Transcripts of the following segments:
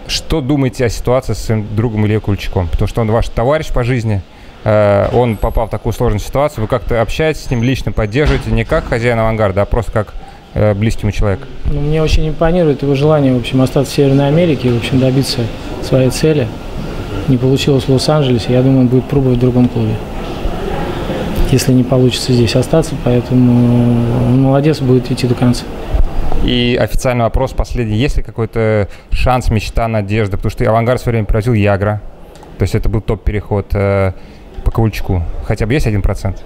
Что думаете о ситуации с своим другом Ильей Ковальчуком? Потому что он ваш товарищ по жизни, он попал в такую сложную ситуацию. Вы как-то общаетесь с ним, лично поддерживаете, не как хозяин «Авангарда», а просто как близкому человеку? Ну, мне очень импонирует его желание, в общем, остаться в Северной Америке и, в общем, добиться своей цели. Не получилось в Лос-Анджелесе, я думаю, он будет пробовать в другом клубе, если не получится здесь остаться, поэтому он молодец, будет идти до конца. И официальный вопрос последний. Есть ли какой-то шанс, мечта, надежда? Потому что «Авангард» в свое время привозил Ягра. То есть это был топ-переход по Ковальчуку. Хотя бы есть 1%?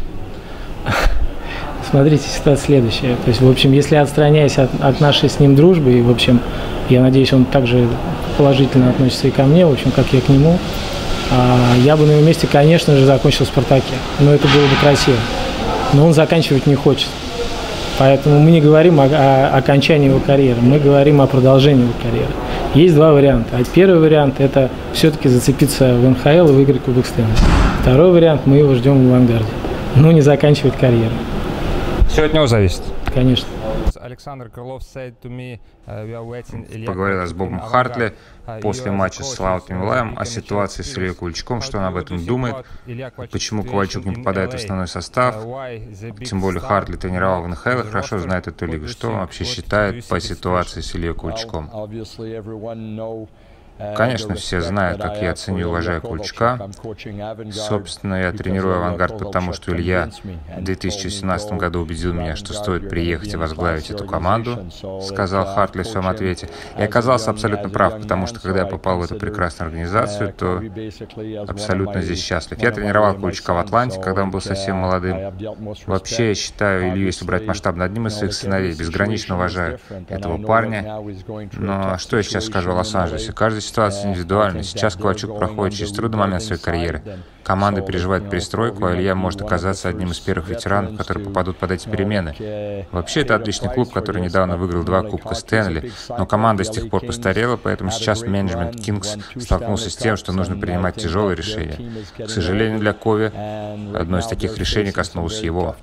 Смотрите, ситуация следующая. То есть, в общем, если я отстраняюсь от нашей с ним дружбы, и, в общем, я надеюсь, он также положительно относится и ко мне, в общем, как я к нему, я бы на его месте, конечно же, закончил в «Спартаке». Но это было бы красиво. Но он заканчивать не хочет. Поэтому мы не говорим о окончании его карьеры, мы говорим о продолжении его карьеры. Есть два варианта. Первый вариант – это все-таки зацепиться в НХЛ и выиграть Кубок Стэнли. Второй вариант – мы его ждем в «Авангарде». Но не заканчивать карьеру. Все от него зависит? Конечно. Поговорила с Бобом Хартли после матча с Слаутом Вилаем о ситуации с Ильей Ковальчуком, что он об этом думает, почему Ковальчук не попадает в основной состав. Тем более Хартли тренировал в НХЛ и хорошо знает эту лигу. Что он вообще считает по ситуации с Ильей Ковальчуком? Конечно, все знают, как я ценю и уважаю Ковальчука. Собственно, я тренирую «Авангард», потому что Илья в 2017 году убедил меня, что стоит приехать и возглавить эту команду, сказал Хартли в своем ответе. И оказался абсолютно прав, потому что, когда я попал в эту прекрасную организацию, то абсолютно здесь счастлив. Я тренировал Ковальчука в Атланте, когда он был совсем молодым. Вообще, я считаю Илью, если брать масштабно, одним из своих сыновей. Безгранично уважаю этого парня. Но что я сейчас скажу о Лос-Анджелесе? Каждая ситуация индивидуальна. Сейчас Ковальчук проходит через трудный момент своей карьеры. Команда переживает перестройку, а Илья может оказаться одним из первых ветеранов, которые попадут под эти перемены. Вообще, это отличный клуб, который недавно выиграл 2 Кубка Стэнли, но команда с тех пор постарела, поэтому сейчас менеджмент Кингс столкнулся с тем, что нужно принимать тяжелые решения. К сожалению, для Кови одно из таких решений коснулось его.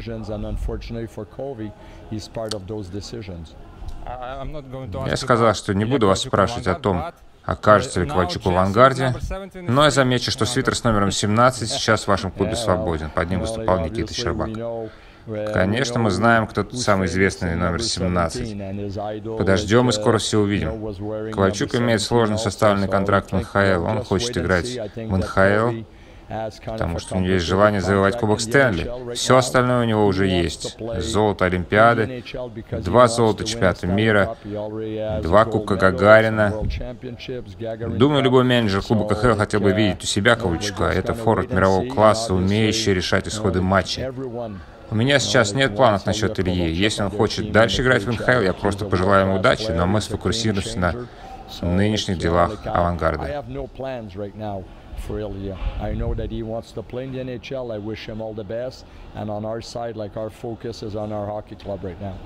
Я сказал, что не буду вас спрашивать о том, окажется ли Ковальчук в «Авангарде», но я замечу, что свитер с номером 17 сейчас в вашем клубе свободен. Под ним выступал Никита Щербак. Конечно, мы знаем, кто тут самый известный номер 17. Подождем и скоро все увидим. Ковальчук имеет сложно составленный контракт в НХЛ. Он хочет играть в НХЛ, потому что у него есть желание завоевать Кубок Стэнли. Все остальное у него уже есть. Золото Олимпиады, 2 золота чемпионата мира, 2 Кубка Гагарина. Думаю, любой менеджер клуба КХЛ хотел бы видеть у себя Ковальчука. Это форвард мирового класса, умеющий решать исходы матча. У меня сейчас нет планов насчет Ильи. Если он хочет дальше играть в НХЛ, я просто пожелаю ему удачи, но мы сфокусируемся на нынешних делах «Авангарда». For Ilya. I know that he wants to play in the NHL. I wish him all the best. And on our side, like, our focus is on our hockey club right now.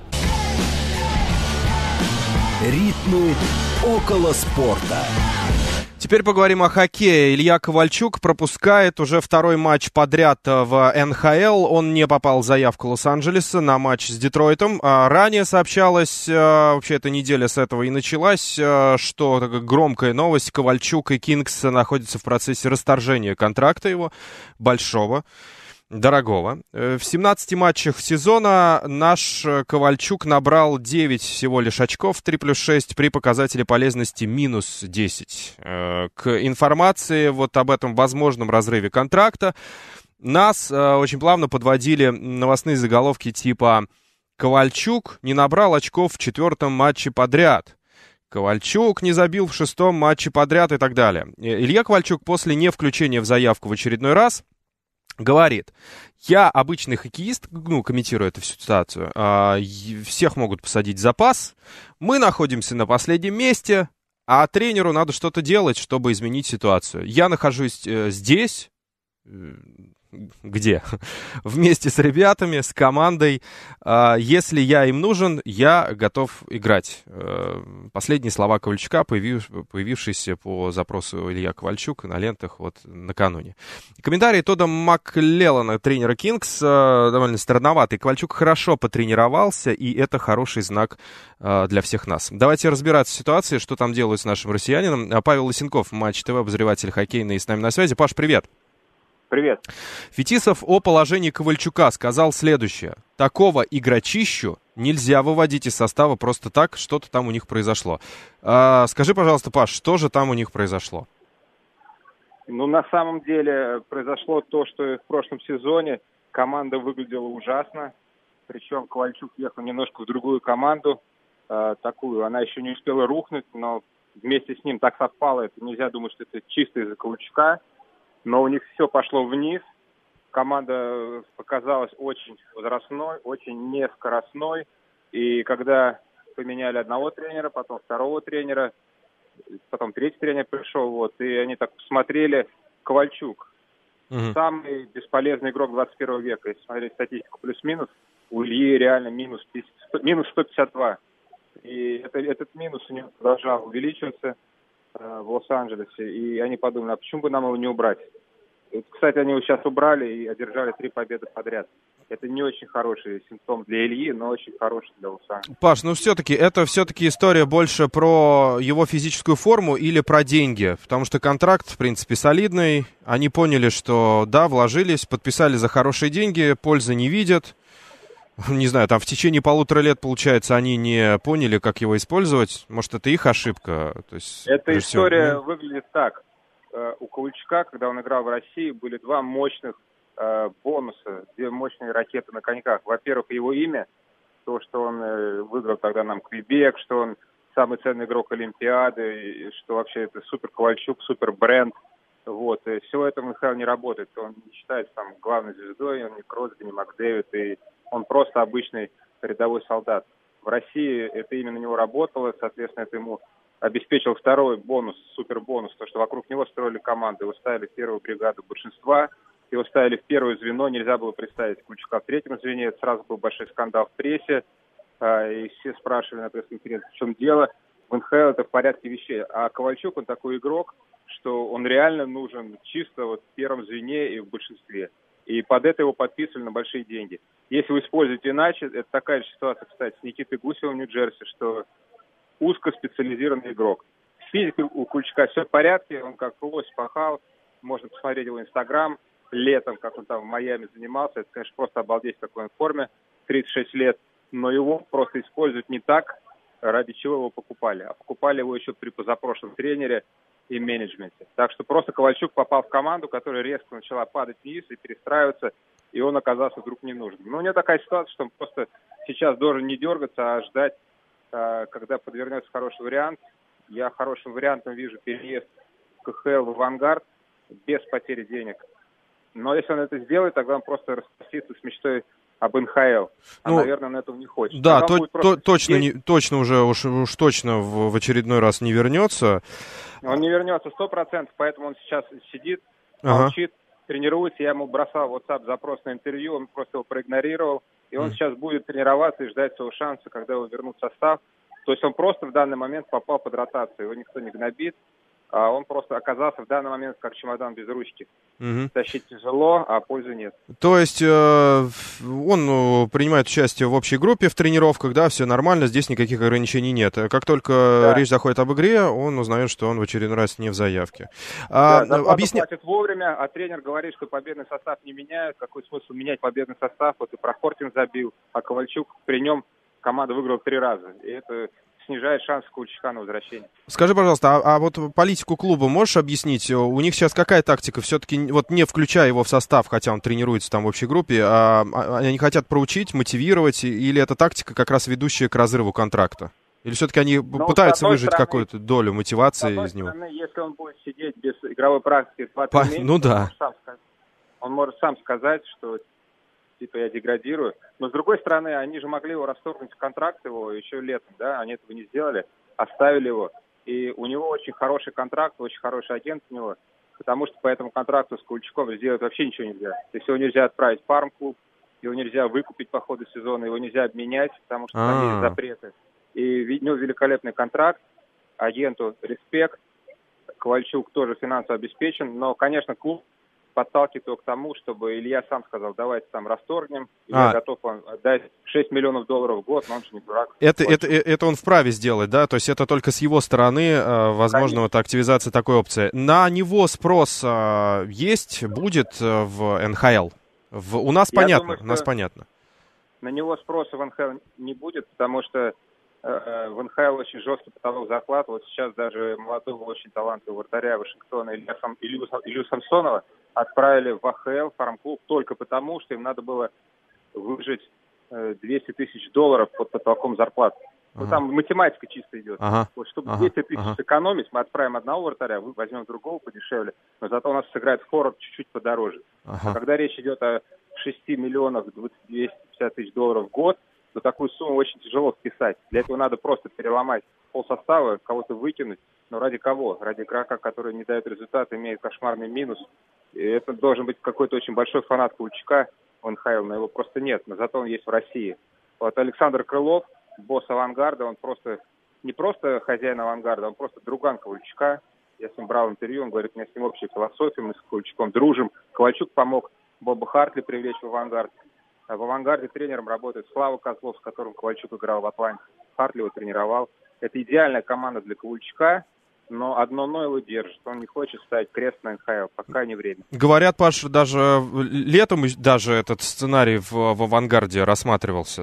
Ритмы около спорта. Теперь поговорим о хоккее. Илья Ковальчук пропускает уже 2-й матч подряд в НХЛ. Он не попал в заявку Лос-Анджелеса на матч с Детройтом. Ранее сообщалось, вообще эта неделя с этого и началась, что такая громкая новость: Ковальчук и Кингс находятся в процессе расторжения контракта его, большого, дорогого. В 17 матчах сезона наш Ковальчук набрал 9 всего лишь очков, 3+6, при показателе полезности -10. К информации вот об этом возможном разрыве контракта нас очень плавно подводили новостные заголовки типа «Ковальчук не набрал очков в 4-м матче подряд», «Ковальчук не забил в 6-м матче подряд» и так далее. Илья Ковальчук после невключения в заявку в очередной раз говорит: я обычный хоккеист, комментируя эту ситуацию, всех могут посадить в запас, мы находимся на последнем месте, а тренеру надо что-то делать, чтобы изменить ситуацию. Я нахожусь здесь, где? Вместе с ребятами, с командой. Если я им нужен, я готов играть. Последние слова Ковальчука, появившиеся по запросу Илья Ковальчук на лентах вот накануне. Комментарий Тодда Маклеллана, тренера Кингс, довольно странноватый. Ковальчук хорошо потренировался, и это хороший знак для всех нас. Давайте разбираться в ситуации, что там делают с нашим россиянином. Павел Лысенков, Матч ТВ, обозреватель хоккейный, с нами на связи. Паш, привет. Привет. Фетисов о положении Ковальчука сказал следующее. Такого игрочищу нельзя выводить из состава просто так, что-то там у них произошло. Скажи, пожалуйста, Паш, что же там у них произошло? Ну, на самом деле произошло то, что в прошлом сезоне команда выглядела ужасно. Причем Ковальчук ехал немножко в другую команду, такую. Она еще не успела рухнуть, но вместе с ним так совпало. Это нельзя думать, что это чисто из-за Ковальчука. Но у них все пошло вниз. Команда показалась очень возрастной, очень нескоростной. И когда поменяли одного тренера, потом второго тренера, потом третий тренер пришел, вот, и они так посмотрели. Ковальчук. Самый бесполезный игрок 21 века. Если смотреть статистику плюс-минус, у Ильи реально минус 152. И этот минус у него продолжал увеличиваться в Лос-Анджелесе, и они подумали, а почему бы нам его не убрать? И, кстати, они его сейчас убрали и одержали 3 победы подряд. Это не очень хороший симптом для Ильи, но очень хороший для Лос-Анджелеса. Паш, ну это все-таки история больше про его физическую форму или про деньги? Потому что контракт, в принципе, солидный. Они поняли, что да, вложились, подписали за хорошие деньги, пользы не видят. Не знаю, там в течение 1,5 лет, получается, они не поняли, как его использовать. Может, это их ошибка? То есть, эта история выглядит так. У Ковальчука, когда он играл в России, были 2 мощных бонуса, 2 мощные ракеты на коньках. Во-первых, его имя, то, что он выиграл тогда нам Квебек, что он самый ценный игрок Олимпиады, и что вообще это супер Ковальчук, супер бренд. Вот. И всего этого в НХЛ не работает. Он не считается там главной звездой, он не Кросби, не МакДэвид, и он просто обычный рядовой солдат. В России это именно на него работало, соответственно, это ему обеспечил второй бонус, супербонус, то, что вокруг него строили команды. Его ставили в первую бригаду большинства, его ставили в первое звено, нельзя было представить Ковальчука в третьем звене. Это сразу был большой скандал в прессе, и все спрашивали на пресс-конференции, в чем дело. В НХЛ это в порядке вещей. А Ковальчук, он такой игрок, что он реально нужен чисто вот в первом звене и в большинстве. И под это его подписывали на большие деньги. Если вы используете иначе, это такая же ситуация, кстати, с Никитой Гусевым в Нью-Джерси, что узкоспециализированный игрок. С физикой у Ковальчука все в порядке, он как лось пахал, можно посмотреть его Инстаграм летом, как он там в Майами занимался, это, конечно, просто обалдеть, в какой он форме, 36 лет, но его просто используют не так, ради чего его покупали, а покупали его еще при позапрошлом тренере и менеджменте. Так что просто Ковальчук попал в команду, которая резко начала падать вниз и перестраиваться, и он оказался вдруг не нужен. Но у него такая ситуация, что он просто сейчас должен не дергаться, а ждать, когда подвернется хороший вариант. Я хорошим вариантом вижу переезд в КХЛ в «Авангард» без потери денег. Но если он это сделает, тогда он просто распростится с мечтой об НХЛ. А, наверное, он этого не хочет. Да, точно уже уж точно в очередной раз не вернется. Он не вернется 100%, поэтому он сейчас сидит, молчит, тренируется. Я ему бросал в WhatsApp запрос на интервью, он просто его проигнорировал. И он сейчас будет тренироваться и ждать своего шанса, когда его вернут в состав. То есть он просто в данный момент попал под ротацию. Его никто не гнобит. А он просто оказался в данный момент как чемодан без ручки. Тащить тяжело, а пользы нет. То есть он принимает участие в общей группе в тренировках, да, все нормально, здесь никаких ограничений нет. Как только речь заходит об игре, он узнает, что он в очередной раз не в заявке. Платит вовремя, а тренер говорит, что победный состав не меняют. Какой смысл менять победный состав? Вот и Прохоркин забил, а Ковальчук при нем команда выиграла 3 раза. И это снижает шанс Ковальчука на возвращение. Скажи, пожалуйста, а вот политику клуба можешь объяснить? У них сейчас какая тактика? Все-таки, вот не включая его в состав, хотя он тренируется там в общей группе, они хотят проучить, мотивировать, или это тактика как раз ведущая к разрыву контракта? Или все-таки они пытаются выжать какую-то долю мотивации из него? Если он будет сидеть без игровой практики 20 месяцев, он может сам сказать, что типа я деградирую. Но с другой стороны, они же могли его расторгнуть контракт его еще летом, да, они этого не сделали, оставили его. И у него очень хороший контракт, очень хороший агент у него. потому что по этому контракту с Ковальчуком сделать вообще ничего нельзя. То есть его нельзя отправить в фарм-клуб, его нельзя выкупить по ходу сезона, его нельзя обменять, потому что там есть запреты. И великолепный контракт, агенту респект, Ковальчук тоже финансово обеспечен, но, конечно, клуб подталкивает его к тому, чтобы Илья сам сказал, давайте там расторгнем, я готов вам отдать $6 миллионов в год, но он же не дурак. Это он вправе сделать, да? То есть это только с его стороны, возможно, вот активизация такой опции. На него спрос есть, будет в НХЛ? У нас понятно, думаю, у нас понятно. На него спроса в НХЛ не будет, потому что в НХЛ очень жесткий потолок зарплат. Вот сейчас даже молодого, очень талантливого вратаря Вашингтона Илью Самсонова отправили в АХЛ, фарм-клуб, только потому, что им надо было выжать $200 тысяч под потолком зарплат. Ну, там математика чисто идет. Вот, чтобы 200 тысяч сэкономить, мы отправим одного вратаря, возьмем другого подешевле, но зато у нас сыграет форвард чуть-чуть подороже. А когда речь идет о 6 миллионах 250 тысяч в год, то такую сумму очень тяжело вписать. Для этого надо просто переломать полсостава, кого-то выкинуть. Но ради кого? Ради игрока, который не дает результат, имеет кошмарный минус. И это должен быть какой-то очень большой фанат Ковальчука в НХЛ, но его просто нет. Но зато он есть в России. Вот Александр Крылов, босс «Авангарда», он просто не просто хозяин «Авангарда», он просто друган Ковальчука. Я с ним брал интервью, он говорит, у меня с ним общая философия, мы с Ковальчуком дружим. Ковальчук помог Боба Хартли привлечь в «Авангард». А в «Авангарде» тренером работает Слава Козлов, с которым Ковальчук играл в «Атланте». Хартли его тренировал. Это идеальная команда для Ковальчука, но одно «но» его держит. Он не хочет ставить крест на НХЛ, пока не время. Говорят, Паш, даже летом даже этот сценарий в «Авангарде» рассматривался.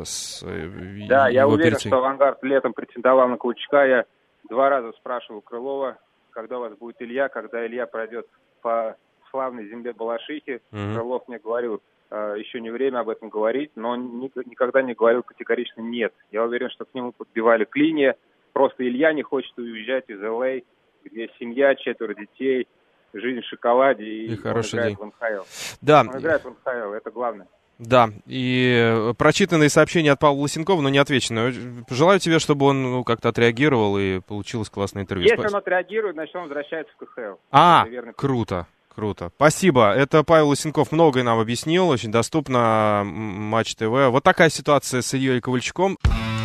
Да, я уверен, что «Авангард» летом претендовал на Ковальчука. Я 2 раза спрашивал Крылова, когда у вас будет Илья, когда Илья пройдет по славной земле Балашихи. Крылов мне говорил, еще не время об этом говорить, но он никогда не говорил категорично «нет». Я уверен, что к нему подбивали клинья. Просто Илья не хочет уезжать из ЛА, где семья, 4 детей, жизнь в шоколаде, и он играет в НХЛ. Да. Он играет в НХЛ, это главное. Да, и прочитанные сообщения от Павла Лысенкова, но не отвеченные. Желаю тебе, чтобы он как-то отреагировал и получилось классное интервью. Если он отреагирует, значит он возвращается в КХЛ. Круто. Круто. Спасибо. Это Павел Лысенков многое нам объяснил. Очень доступно. Матч ТВ. Вот такая ситуация с Ильей Ковальчуком.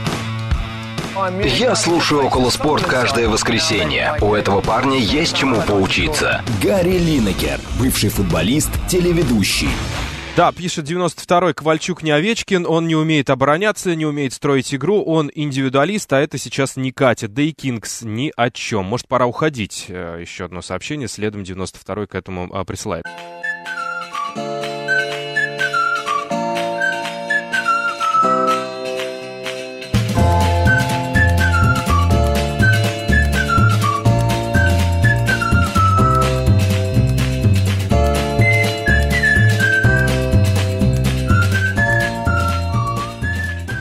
Я слушаю «Околоспорт» каждое воскресенье. У этого парня есть чему поучиться. Гарри Линекер, бывший футболист, телеведущий. Да, пишет 92-й, Ковальчук не Овечкин, он не умеет обороняться, не умеет строить игру, он индивидуалист, а это сейчас не катит. Да и Кингс ни о чем. Может, пора уходить. Еще одно сообщение, следом 92-й к этому присылает.